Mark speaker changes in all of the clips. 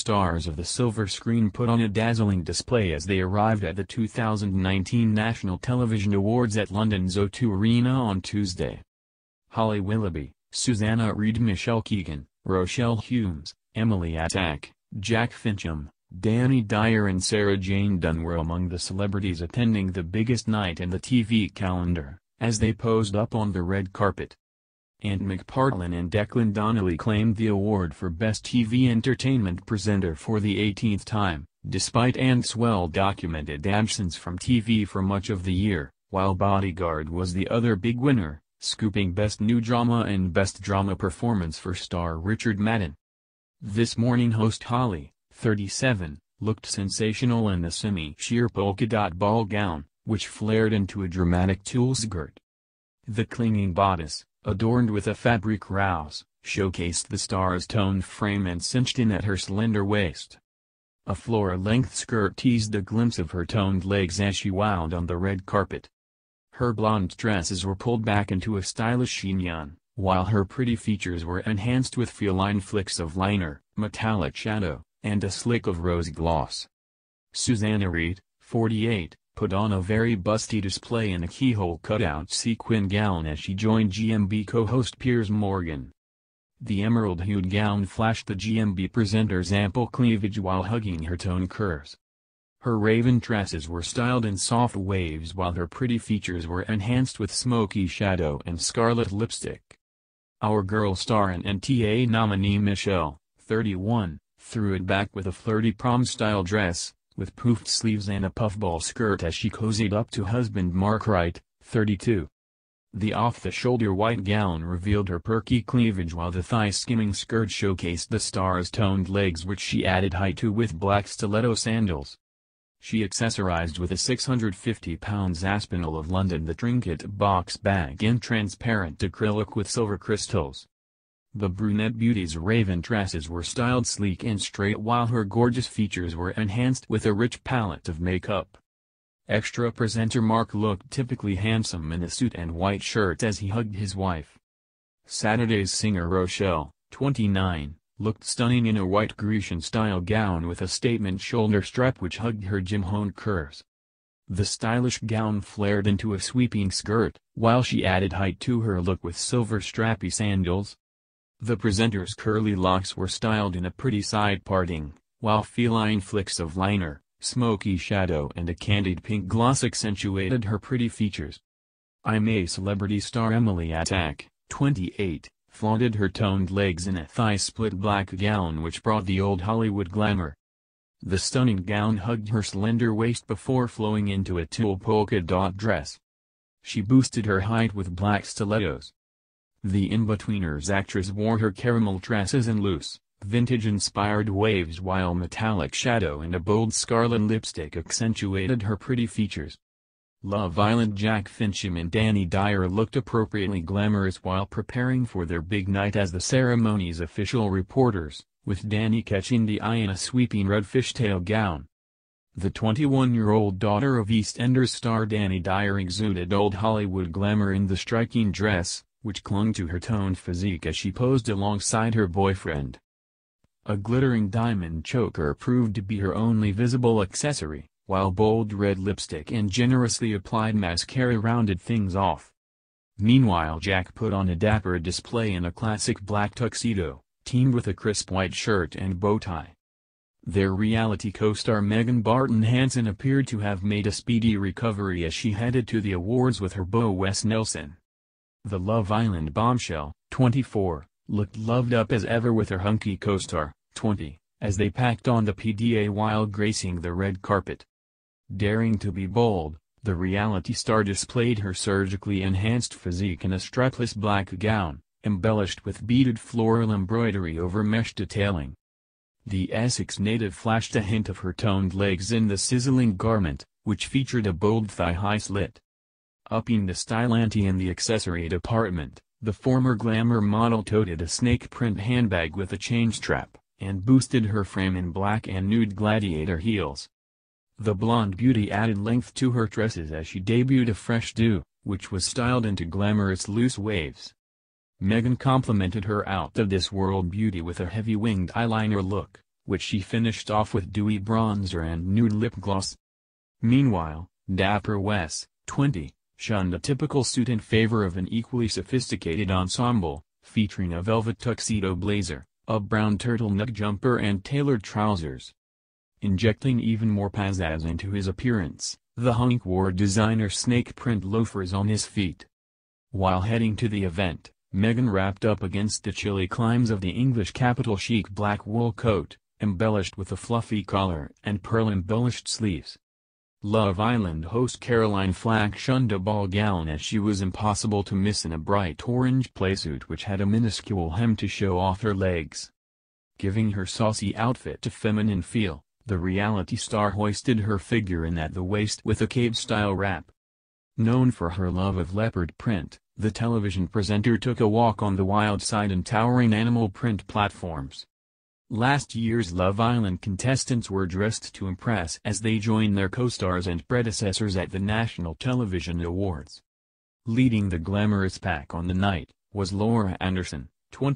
Speaker 1: stars of the silver screen put on a dazzling display as they arrived at the 2019 National Television Awards at London's O2 Arena on Tuesday. Holly Willoughby, Susanna Reid, Michelle Keegan, Rochelle Humes, Emily Attack, Jack Fincham, Danny Dyer and Sarah Jane Dunn were among the celebrities attending the biggest night in the TV calendar, as they posed up on the red carpet. Ant McPartlin and Declan Donnelly claimed the award for Best TV Entertainment Presenter for the 18th time, despite Ant's well-documented absence from TV for much of the year, while Bodyguard was the other big winner, scooping Best New Drama and Best Drama Performance for star Richard Madden. This morning host Holly, 37, looked sensational in the semi-sheer polka dot ball gown, which flared into a dramatic tulle skirt. The clinging bodice, adorned with a fabric rouse, showcased the star's toned frame and cinched in at her slender waist. A floor-length skirt teased a glimpse of her toned legs as she wound on the red carpet. Her blonde tresses were pulled back into a stylish chignon, while her pretty features were enhanced with feline flicks of liner, metallic shadow, and a slick of rose gloss. Susanna Reid, 48, put on a very busty display in a keyhole cutout sequin gown as she joined GMB co-host Piers Morgan. The emerald-hued gown flashed the GMB presenter's ample cleavage while hugging her toned curves. Her raven tresses were styled in soft waves while her pretty features were enhanced with smoky shadow and scarlet lipstick. Our girl star and NTA nominee Michelle, 31, threw it back with a flirty prom-style dress, with poofed sleeves and a puffball skirt as she cozied up to husband Mark Wright, 32. The off-the-shoulder white gown revealed her perky cleavage while the thigh-skimming skirt showcased the star's toned legs, which she added height to with black stiletto sandals. She accessorized with a 650-pound Aspinall of London the trinket box bag in transparent acrylic with silver crystals. The brunette beauty's raven tresses were styled sleek and straight while her gorgeous features were enhanced with a rich palette of makeup. Extra presenter Mark looked typically handsome in a suit and white shirt as he hugged his wife. Saturday's singer Rochelle, 29, looked stunning in a white Grecian-style gown with a statement shoulder strap which hugged her gym-honed curves. The stylish gown flared into a sweeping skirt, while she added height to her look with silver strappy sandals. The presenter's curly locks were styled in a pretty side parting, while feline flicks of liner, smoky shadow and a candied pink gloss accentuated her pretty features. I'm a Celebrity star Emily Attack, 28, flaunted her toned legs in a thigh-split black gown which brought the old Hollywood glamour. The stunning gown hugged her slender waist before flowing into a tulle polka dot dress. She boosted her height with black stilettos. The In-Betweeners actress wore her caramel tresses in loose, vintage-inspired waves while metallic shadow and a bold scarlet lipstick accentuated her pretty features. Love Island Jack Fincham and Danny Dyer looked appropriately glamorous while preparing for their big night as the ceremony's official reporters, with Danny catching the eye in a sweeping red fishtail gown. The 21-year-old daughter of EastEnders star Danny Dyer exuded old Hollywood glamour in the striking dress, which clung to her toned physique as she posed alongside her boyfriend. A glittering diamond choker proved to be her only visible accessory, while bold red lipstick and generously applied mascara rounded things off. Meanwhile, Jack put on a dapper display in a classic black tuxedo, teamed with a crisp white shirt and bow tie. Their reality co-star Megan Barton Hanson appeared to have made a speedy recovery as she headed to the awards with her beau Wes Nelson. The Love Island bombshell, 24, looked loved up as ever with her hunky co-star, 20, as they packed on the PDA while gracing the red carpet. Daring to be bold, the reality star displayed her surgically enhanced physique in a strapless black gown, embellished with beaded floral embroidery over mesh detailing. The Essex native flashed a hint of her toned legs in the sizzling garment, which featured a bold thigh-high slit. Upping the style ante in the accessory department, the former glamour model toted a snake print handbag with a chain strap, and boosted her frame in black and nude gladiator heels. The blonde beauty added length to her tresses as she debuted a fresh do, which was styled into glamorous loose waves. Megan complemented her out-of-this-world beauty with a heavy winged eyeliner look, which she finished off with dewy bronzer and nude lip gloss. Meanwhile, dapper Wes, 20, shunned a typical suit in favor of an equally sophisticated ensemble, featuring a velvet tuxedo blazer, a brown turtleneck jumper and tailored trousers. Injecting even more pizzazz into his appearance, the hunk wore designer snake print loafers on his feet. While heading to the event, Meghan wrapped up against the chilly climes of the English capital chic black wool coat, embellished with a fluffy collar and pearl-embellished sleeves. Love Island host Caroline Flack shunned a ball gown as she was impossible to miss in a bright orange playsuit which had a minuscule hem to show off her legs. Giving her saucy outfit a feminine feel, the reality star hoisted her figure in at the waist with a cape-style wrap. Known for her love of leopard print, the television presenter took a walk on the wild side and towering animal print platforms. Last year's Love Island contestants were dressed to impress as they joined their co-stars and predecessors at the National Television Awards. Leading the glamorous pack on the night, was Laura Anderson,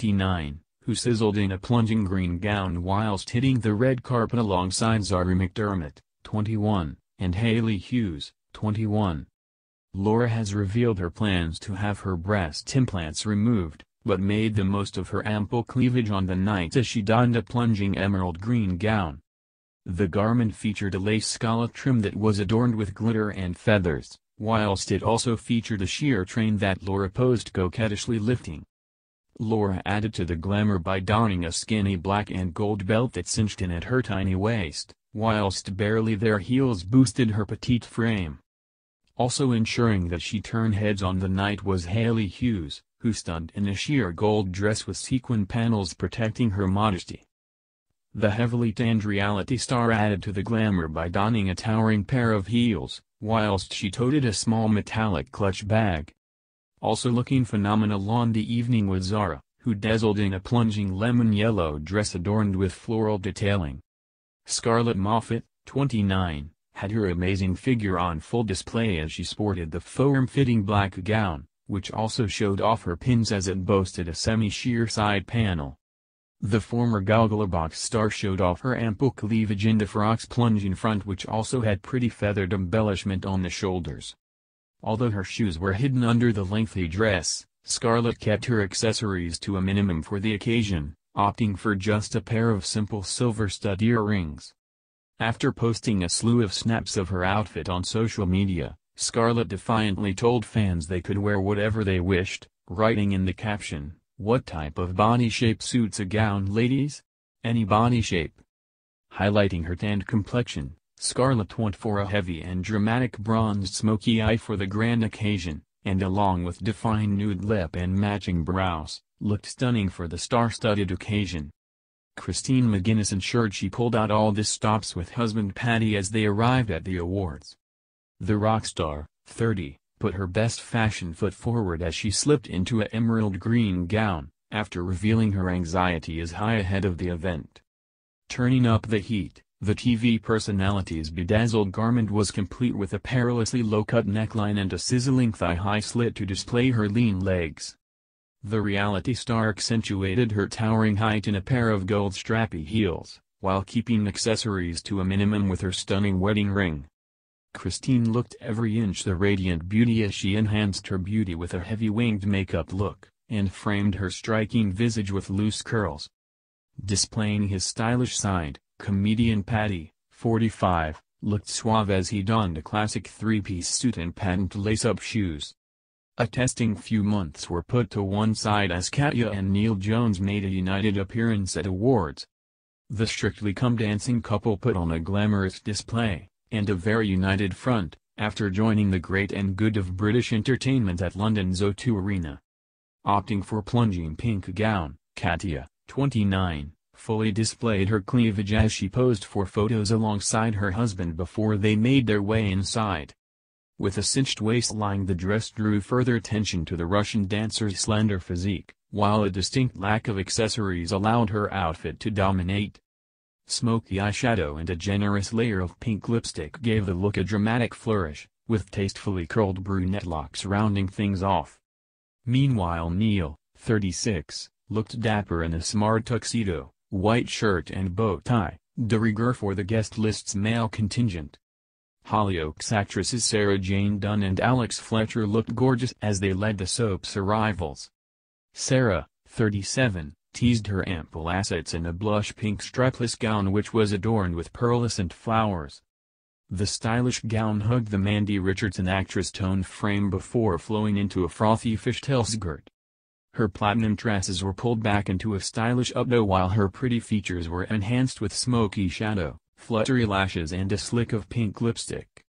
Speaker 1: 29, who sizzled in a plunging green gown whilst hitting the red carpet alongside Zari McDermott, 21, and Hayley Hughes, 21. Laura has revealed her plans to have her breast implants removed, but made the most of her ample cleavage on the night as she donned a plunging emerald green gown. The garment featured a lace scallop trim that was adorned with glitter and feathers, whilst it also featured a sheer train that Laura posed coquettishly lifting. Laura added to the glamour by donning a skinny black and gold belt that cinched in at her tiny waist, whilst barely there heels boosted her petite frame. Also ensuring that she turned heads on the night was Hayley Hughes, who stunned in a sheer gold dress with sequin panels protecting her modesty. The heavily tanned reality star added to the glamour by donning a towering pair of heels, whilst she toted a small metallic clutch bag. Also looking phenomenal on the evening was Zara, who dazzled in a plunging lemon yellow dress adorned with floral detailing. Scarlett Moffatt, 29, had her amazing figure on full display as she sported the form-fitting black gown, which also showed off her pins as it boasted a semi-sheer side panel. The former Gogglebox star showed off her ample cleavage in the frock's plunging front, which also had pretty feathered embellishment on the shoulders. Although her shoes were hidden under the lengthy dress, Scarlett kept her accessories to a minimum for the occasion, opting for just a pair of simple silver stud earrings. After posting a slew of snaps of her outfit on social media, Scarlett defiantly told fans they could wear whatever they wished, writing in the caption, "What type of body shape suits a gown, ladies? Any body shape." Highlighting her tanned complexion, Scarlett went for a heavy and dramatic bronzed smoky eye for the grand occasion, and along with defined nude lip and matching brows, looked stunning for the star-studded occasion. Christine McGuinness ensured she pulled out all the stops with husband Paddy as they arrived at the awards. The rock star, 30, put her best fashion foot forward as she slipped into an emerald green gown, after revealing her anxiety is high ahead of the event. Turning up the heat, the TV personality's bedazzled garment was complete with a perilously low-cut neckline and a sizzling thigh-high slit to display her lean legs. The reality star accentuated her towering height in a pair of gold strappy heels, while keeping accessories to a minimum with her stunning wedding ring. Christine looked every inch the radiant beauty as she enhanced her beauty with a heavy winged makeup look, and framed her striking visage with loose curls. Displaying his stylish side, comedian Paddy, 45, looked suave as he donned a classic three-piece suit and patent lace-up shoes. A testing few months were put to one side as Katya and Neil Jones made a united appearance at awards. The Strictly Come Dancing couple put on a glamorous display, and a very united front, after joining the great and good of British entertainment at London's O2 Arena. Opting for plunging pink gown, Katya, 29, fully displayed her cleavage as she posed for photos alongside her husband before they made their way inside. With a cinched waistline, the dress drew further attention to the Russian dancer's slender physique, while a distinct lack of accessories allowed her outfit to dominate. Smoky eyeshadow and a generous layer of pink lipstick gave the look a dramatic flourish, with tastefully curled brunette locks rounding things off. Meanwhile Neil, 36, looked dapper in a smart tuxedo, white shirt and bow tie, de rigueur for the guest list's male contingent. Hollyoaks actresses Sarah Jane Dunn and Alex Fletcher looked gorgeous as they led the soap's arrivals. Sarah, 37, teased her ample assets in a blush pink strapless gown which was adorned with pearlescent flowers. The stylish gown hugged the Mandy Richardson actress-toned frame before flowing into a frothy fishtail skirt. Her platinum tresses were pulled back into a stylish updo while her pretty features were enhanced with smoky shadow, fluttery lashes and a slick of pink lipstick.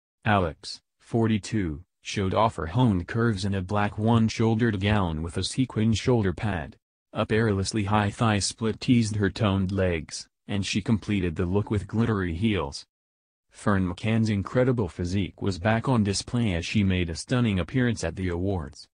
Speaker 1: Alex, 42, showed off her honed curves in a black one-shouldered gown with a sequined shoulder pad. A perilously high thigh split teased her toned legs, and she completed the look with glittery heels. Fern McCann's incredible physique was back on display as she made a stunning appearance at the awards.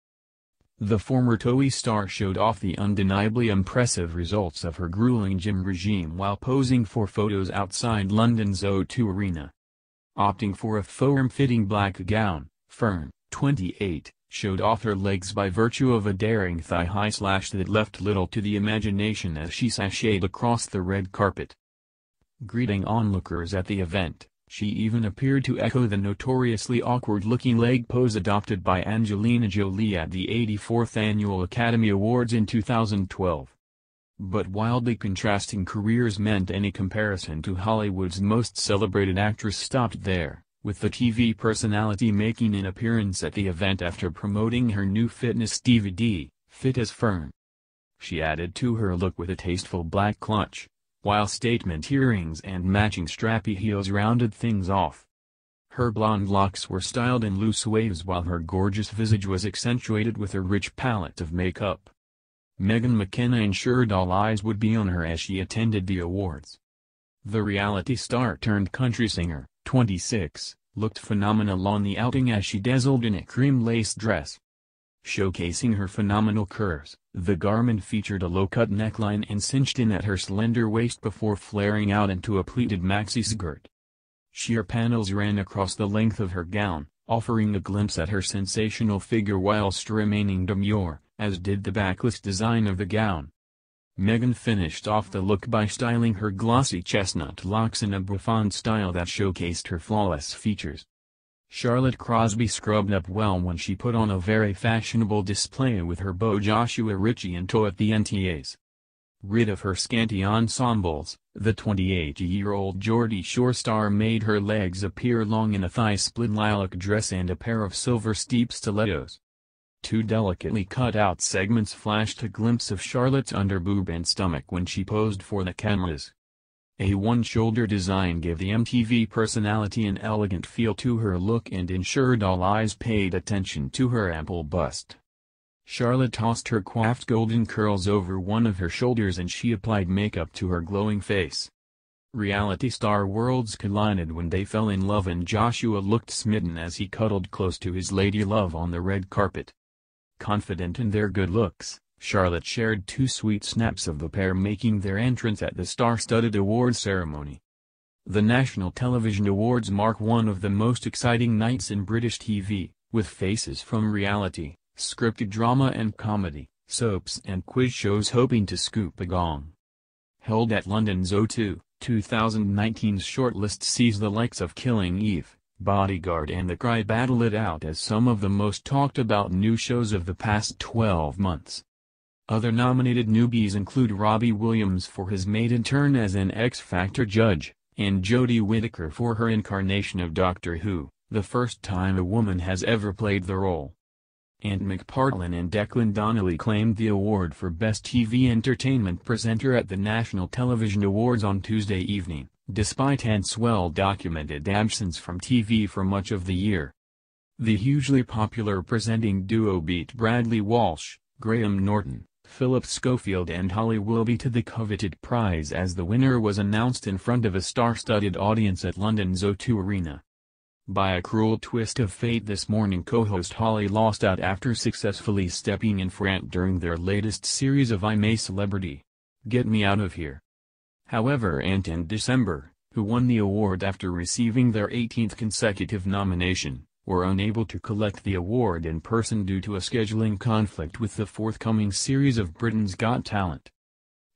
Speaker 1: The former TOE star showed off the undeniably impressive results of her grueling gym regime while posing for photos outside London's O2 Arena. Opting for a form-fitting black gown, Fern, 28, showed off her legs by virtue of a daring thigh-high slash that left little to the imagination as she sashayed across the red carpet. Greeting onlookers at the event, she even appeared to echo the notoriously awkward-looking leg pose adopted by Angelina Jolie at the 84th Annual Academy Awards in 2012. But wildly contrasting careers meant any comparison to Hollywood's most celebrated actress stopped there, with the TV personality making an appearance at the event after promoting her new fitness DVD, Fit as Fern. She added to her look with a tasteful black clutch, while statement earrings and matching strappy heels rounded things off. Her blonde locks were styled in loose waves while her gorgeous visage was accentuated with a rich palette of makeup. Meghan McKenna ensured all eyes would be on her as she attended the awards. The reality star turned country singer, 26, looked phenomenal on the outing as she dazzled in a cream lace dress. Showcasing her phenomenal curves, the garment featured a low-cut neckline and cinched in at her slender waist before flaring out into a pleated maxi skirt. Sheer panels ran across the length of her gown, offering a glimpse at her sensational figure whilst remaining demure, as did the backless design of the gown. Meghan finished off the look by styling her glossy chestnut locks in a bouffant style that showcased her flawless features. Charlotte Crosby scrubbed up well when she put on a very fashionable display with her beau Joshua Ritchie in tow at the NTAs. Rid of her scanty ensembles, the 28-year-old Geordie Shore star made her legs appear long in a thigh-split lilac dress and a pair of silver steep stilettos. Two delicately cut-out segments flashed a glimpse of Charlotte's underboob and stomach when she posed for the cameras. A one-shoulder design gave the MTV personality an elegant feel to her look and ensured all eyes paid attention to her ample bust. Charlotte tossed her coiffed golden curls over one of her shoulders and she applied makeup to her glowing face. Reality star worlds collided when they fell in love and Joshua looked smitten as he cuddled close to his lady love on the red carpet. Confident in their good looks, Charlotte shared two sweet snaps of the pair making their entrance at the star-studded awards ceremony. The National Television Awards mark one of the most exciting nights in British TV, with faces from reality, scripted drama and comedy, soaps and quiz shows hoping to scoop a gong. Held at London's O2, 2019's shortlist sees the likes of Killing Eve, Bodyguard and The Cry battle it out as some of the most talked about new shows of the past 12 months. Other nominated newbies include Robbie Williams for his maiden turn as an X Factor judge, and Jodie Whittaker for her incarnation of Doctor Who, the first time a woman has ever played the role. Ant McPartlin and Declan Donnelly claimed the award for Best TV Entertainment Presenter at the National Television Awards on Tuesday evening, despite Ant's well-documented absence from TV for much of the year. The hugely popular presenting duo beat Bradley Walsh, Graham Norton, Philip Schofield and Holly Willoughby to the coveted prize as the winner was announced in front of a star-studded audience at London's O2 Arena. By a cruel twist of fate this morning co-host Holly lost out after successfully stepping in for Ant during their latest series of I'm a Celebrity. Get Me Out of Here. However, Ant and December, who won the award after receiving their 18th consecutive nomination, were unable to collect the award in person due to a scheduling conflict with the forthcoming series of Britain's Got Talent.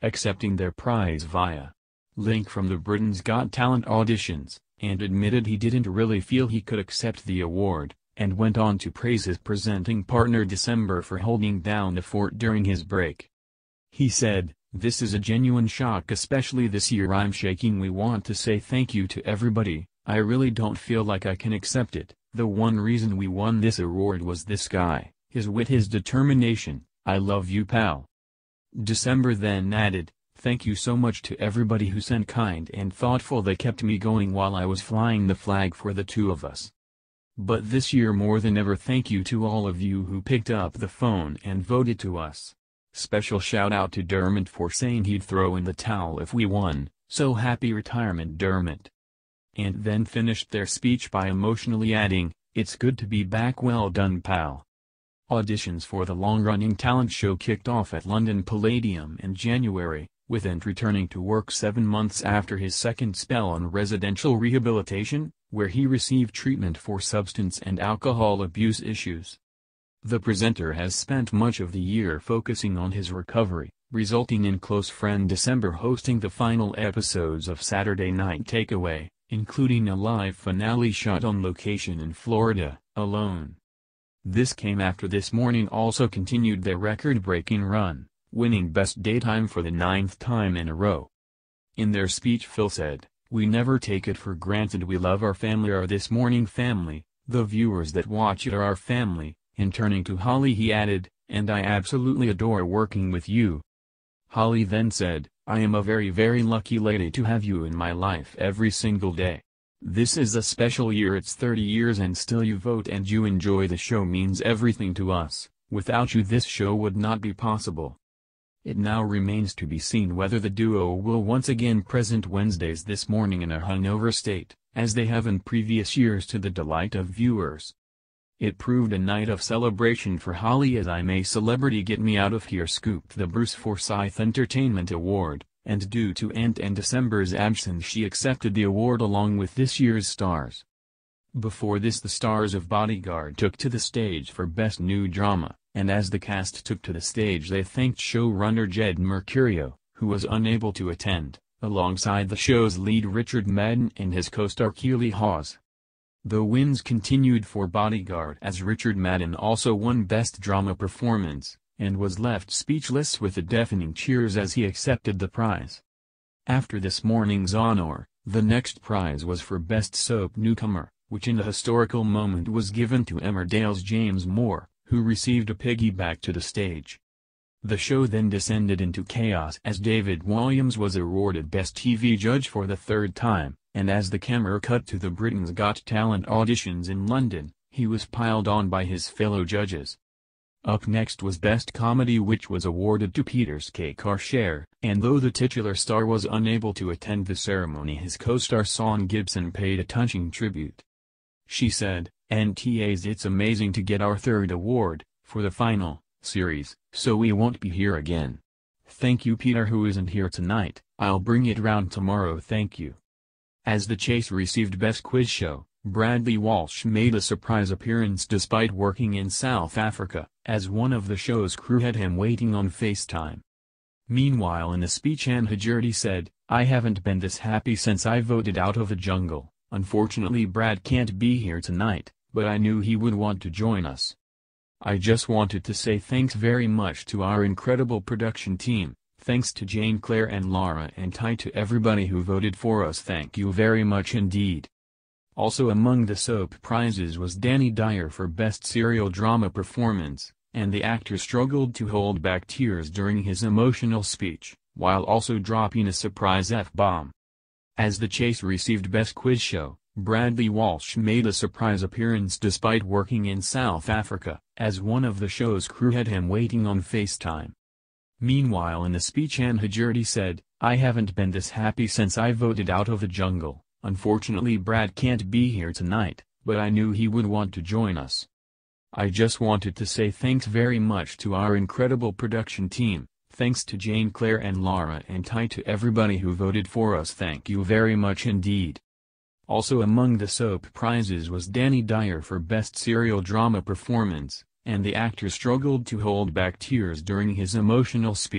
Speaker 1: accepting their prize via link from the Britain's Got Talent auditions, and admitted he didn't really feel he could accept the award, and went on to praise his presenting partner December for holding down the fort during his break. He said, "This is a genuine shock, especially this year. I'm shaking. We want to say thank you to everybody. I really don't feel like I can accept it. The one reason we won this award was this guy, his wit, his determination. I love you, pal." December then added, "Thank you so much to everybody who sent kind and thoughtful. They kept me going while I was flying the flag for the two of us. But this year more than ever, thank you to all of you who picked up the phone and voted to us. Special shout out to Dermot for saying he'd throw in the towel if we won. So happy retirement, Dermot." And then finished their speech by emotionally adding, "It's good to be back. Well done, pal." Auditions for the long-running talent show kicked off at London Palladium in January, with Ent returning to work 7 months after his second spell on residential rehabilitation, where he received treatment for substance and alcohol abuse issues. The presenter has spent much of the year focusing on his recovery, resulting in close friend December hosting the final episodes of Saturday Night Takeaway, including a live finale shot on location in Florida, alone. This came after This Morning also continued their record-breaking run, winning Best Daytime for the 9th time in a row. In their speech, Phil said, "We never take it for granted. We love our family, our This Morning family. The viewers that watch it are our family." And turning to Holly he added, "And I absolutely adore working with you." Holly then said, "I am a very, very lucky lady to have you in my life every single day. This is a special year. It's 30 years and still you vote and you enjoy the show means everything to us. Without you this show would not be possible." It now remains to be seen whether the duo will once again present Wednesdays This Morning in a hungover state, as they have in previous years, to the delight of viewers. It proved a night of celebration for Holly as "I'm a Celebrity, Get Me Out of Here" scooped the Bruce Forsyth Entertainment Award, and due to Ent and December's absence she accepted the award along with this year's stars. Before this, the stars of Bodyguard took to the stage for Best New Drama, and as the cast took to the stage they thanked showrunner Jed Mercurio, who was unable to attend, alongside the show's lead Richard Madden and his co-star Keely Hawes. The wins continued for Bodyguard as Richard Madden also won Best Drama Performance, and was left speechless with the deafening cheers as he accepted the prize. After This Morning's honor, the next prize was for Best Soap Newcomer, which in a historical moment was given to Emmerdale's James Moore, who received a piggyback to the stage. The show then descended into chaos as David Walliams was awarded Best TV Judge for the 3rd time, and as the camera cut to the Britain's Got Talent auditions in London, he was piled on by his fellow judges. Up next was Best Comedy, which was awarded to Peter's K. Carshare, and though the titular star was unable to attend the ceremony, his co-star Son Gibson paid a touching tribute. She said, "NTAs, it's amazing to get our 3rd award, for the final series, so we won't be here again. Thank you Peter, who isn't here tonight. I'll bring it round tomorrow, thank you." As The Chase received Best Quiz Show, Bradley Walsh made a surprise appearance despite working in South Africa, as one of the show's crew had him waiting on FaceTime. Meanwhile, in a speech, Anne Haggerty said, "I haven't been this happy since I voted out of the jungle. Unfortunately Brad can't be here tonight, but I knew he would want to join us. I just wanted to say thanks very much to our incredible production team. Thanks to Jane, Claire and Laura, and Ty, to everybody who voted for us. Thank you very much indeed." Also among the soap prizes was Danny Dyer for Best Serial Drama Performance, and the actor struggled to hold back tears during his emotional speech, while also dropping a surprise F-bomb. As The Chase received Best Quiz Show, Bradley Walsh made a surprise appearance despite working in South Africa, as one of the show's crew had him waiting on FaceTime. Meanwhile, in a speech, Anne Haggerty said, "I haven't been this happy since I voted out of the jungle. Unfortunately Brad can't be here tonight, but I knew he would want to join us. I just wanted to say thanks very much to our incredible production team. Thanks to Jane, Claire and Laura, and Ty, to everybody who voted for us. Thank you very much indeed." Also among the soap prizes was Danny Dyer for Best Serial Drama Performance, and the actor struggled to hold back tears during his emotional speech,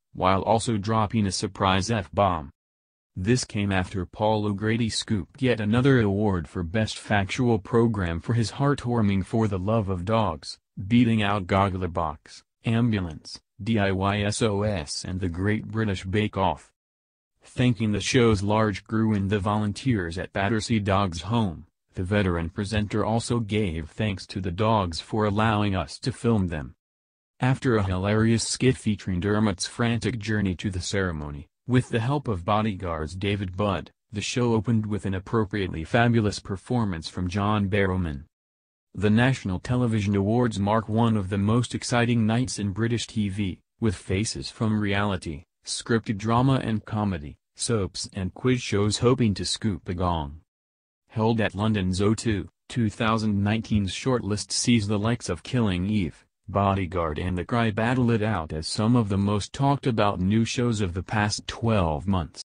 Speaker 1: while also dropping a surprise F-bomb. This came after Paul O'Grady scooped yet another award for Best Factual Program for his heartwarming For the Love of Dogs, beating out Gogglebox, Ambulance, DIY SOS and The Great British Bake Off. Thanking the show's large crew and the volunteers at Battersea Dogs Home, the veteran presenter also gave thanks to the dogs for allowing us to film them. After a hilarious skit featuring Dermot's frantic journey to the ceremony, with the help of bodyguards David Budd, the show opened with an appropriately fabulous performance from John Barrowman. The National Television Awards mark one of the most exciting nights in British TV, with faces from reality, scripted drama and comedy, soaps and quiz shows hoping to scoop a gong. Held at London's O2, 2019's shortlist sees the likes of Killing Eve, Bodyguard and The Cry battle it out as some of the most talked about new shows of the past 12 months.